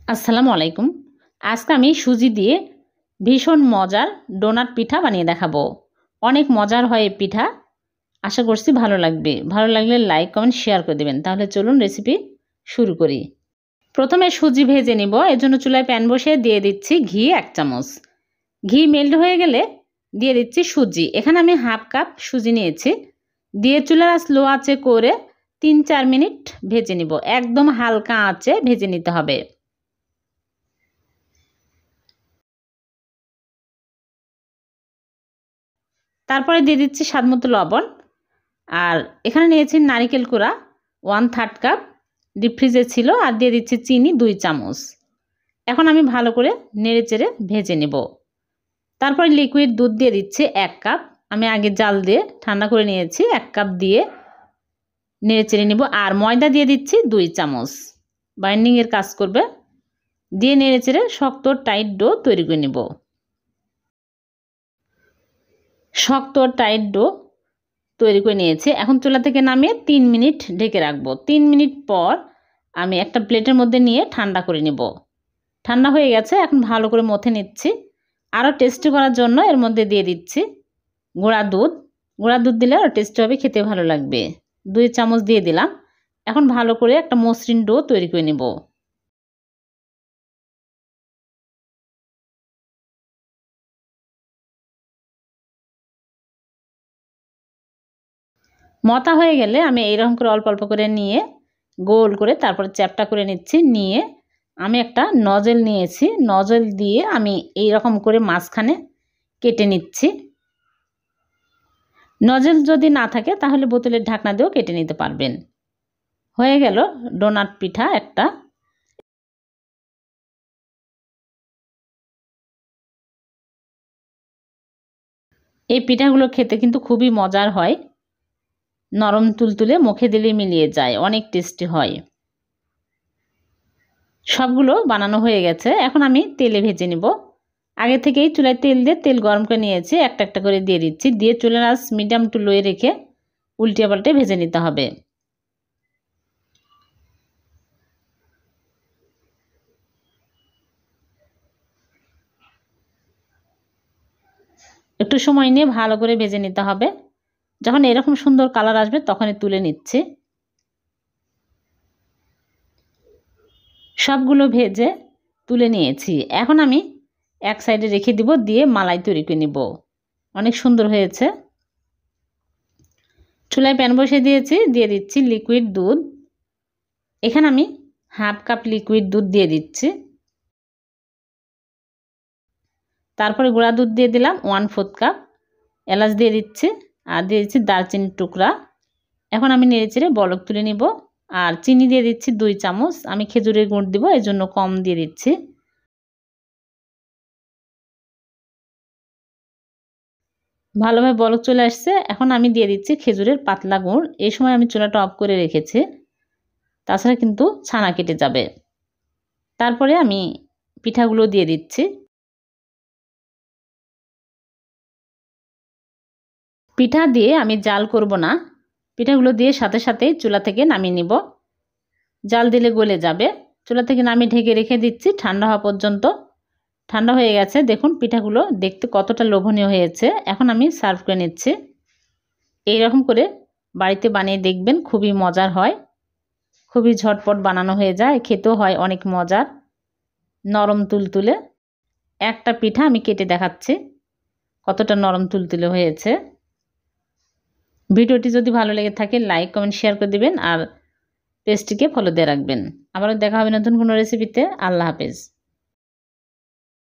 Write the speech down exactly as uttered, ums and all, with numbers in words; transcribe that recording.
আসসালামু আলাইকুম। আজকে আমি সুজি দিয়ে ভীষণ মজার ডোনাট পিঠা বানিয়ে দেখাবো। অনেক মজার হয় এই পিঠা। আশা করছি ভালো লাগবে। ভালো লাগলে লাইক কমেন্ট শেয়ার করে দেবেন। তাহলে চলুন রেসিপি শুরু করি। প্রথমে সুজি ভেজে নিব। এর জন্য চুলায় প্যান বসিয়ে দিয়ে দিচ্ছি ঘি এক চামচ। ঘি মেল্ট হয়ে গেলে দিয়ে দিচ্ছি সুজি। এখানে আমি হাফ কাপ সুজি নিয়েছি। দিয়ে চুলার স্লো আঁচে করে তিন চার মিনিট ভেজে নিব। একদম হালকা আঁচে ভেজে নিতে হবে। তারপরে দিয়ে দিচ্ছি স্বাদ মতো লবণ। আর এখানে নিয়েছি নারিকেল কোড়া ওয়ান থার্ড কাপ, ডিপ ফ্রিজে ছিল। আর দিয়ে দিচ্ছি চিনি দুই চামচ। এখন আমি ভালো করে নেড়ে চেড়ে ভেজে নেব। তারপরে লিকুইড দুধ দিয়ে দিচ্ছি এক কাপ। আমি আগে জাল দিয়ে ঠান্ডা করে নিয়েছি। এক কাপ দিয়ে নেড়ে চেড়ে নেব। আর ময়দা দিয়ে দিচ্ছি দুই চামচ, বাইন্ডিংয়ের কাজ করবে। দিয়ে নেড়ে চেড়ে শক্ত টাইট ডো তৈরি করে নেব। শক্ত টাইট ডো তৈরি করে নিয়েছি। এখন চুলা থেকে নামিয়ে তিন মিনিট ঢেকে রাখবো। তিন মিনিট পর আমি একটা প্লেটের মধ্যে নিয়ে ঠান্ডা করে নেব। ঠান্ডা হয়ে গেছে। এখন ভালো করে মথে নিচ্ছি। আরও টেস্টি করার জন্য এর মধ্যে দিয়ে দিচ্ছি গুঁড়া দুধ। গুঁড়া দুধ দিলে আরও টেস্টি হবে, খেতে ভালো লাগবে। দুই চামচ দিয়ে দিলাম। এখন ভালো করে একটা মসৃণ ডো তৈরি করে নেব। মতা হয়ে গেলে আমি এইরকম করে অল্প অল্প করে নিয়ে গোল করে তারপরে চ্যাপটা করে নিচ্ছি। নিয়ে আমি একটা নজেল নিয়েছি। নজেল দিয়ে আমি এই রকম করে মাঝখানে কেটে নিচ্ছি। নজেল যদি না থাকে তাহলে বোতলের ঢাকনা দিয়েও কেটে নিতে পারবেন। হয়ে গেল ডোনাট পিঠা একটা। এই পিঠাগুলো খেতে কিন্তু খুবই মজার হয়। নরম তুলতুলে, মুখে দিলে মিলিয়ে যায়, অনেক টেস্টি হয়। সবগুলো বানানো হয়ে গেছে। এখন আমি তেলে ভেজে নিব। আগে থেকেই চুলায় তেল দিয়ে তেল গরম করে নিয়েছি। একটা একটা করে দিয়ে দিচ্ছি। দিয়ে চুলার আঁচ মিডিয়াম টু লোয়ে রেখে উল্টে পাল্টে ভেজে নিতে হবে। একটু সময় নিয়ে ভালো করে ভেজে নিতে হবে। যখন এরকম সুন্দর কালার আসবে তখনই তুলে নিচ্ছি। সবগুলো ভেজে তুলে নিয়েছি। এখন আমি এক সাইডে রেখে দিব। দিয়ে মালাই তৈরি করে নিব। অনেক সুন্দর হয়েছে। চুলায় প্যান বসিয়ে দিয়েছি। দিয়ে দিচ্ছি লিকুইড দুধ। এখানে আমি হাফ কাপ লিকুইড দুধ দিয়ে দিচ্ছি। তারপরে গুঁড়া দুধ দিয়ে দিলাম ওয়ান ফোর্থ কাপ। এলাচ দিয়ে দিচ্ছি। আর দিয়ে দিচ্ছি দারচিনির টুকরা। এখন আমি নেড়ে চেড়ে বলক তুলে নিব। আর চিনি দিয়ে দিচ্ছি দুই চামচ। আমি খেজুরের গুড় দিব, এই জন্য কম দিয়ে দিচ্ছি। ভালোভাবে বলক চলে আসছে। এখন আমি দিয়ে দিচ্ছি খেজুরের পাতলা গুড়। এই সময় আমি চুলাটা অফ করে রেখেছি, তাছাড়া কিন্তু ছানা কেটে যাবে। তারপরে আমি পিঠাগুলো দিয়ে দিচ্ছি। পিঠা দিয়ে আমি জাল করব না। পিঠাগুলো দিয়ে সাথে সাথেই চুলা থেকে নামিয়ে নিব। জাল দিলে গলে যাবে। চুলা থেকে নামিয়ে ঢেকে রেখে দিচ্ছি ঠান্ডা হওয়া পর্যন্ত। ঠান্ডা হয়ে গেছে। দেখুন পিঠাগুলো দেখতে কতটা লোভনীয় হয়েছে। এখন আমি সার্ভ করে নিচ্ছি। এই রকম করে বাড়িতে বানিয়ে দেখবেন, খুবই মজার হয়। খুবই ঝটপট বানানো হয়ে যায়, খেতেও হয় অনেক মজার, নরম তুলতুলে। একটা পিঠা আমি কেটে দেখাচ্ছি কতটা নরম তুলতুলে হয়েছে। ভিডিওটি যদি ভালো লেগে থাকে লাইক কমেন্ট শেয়ার করে দিবেন। আর পেজটিকে ফলো দিয়ে রাখবেন। আবারও দেখা হবে নতুন কোনো রেসিপিতে। আল্লাহ হাফেজ।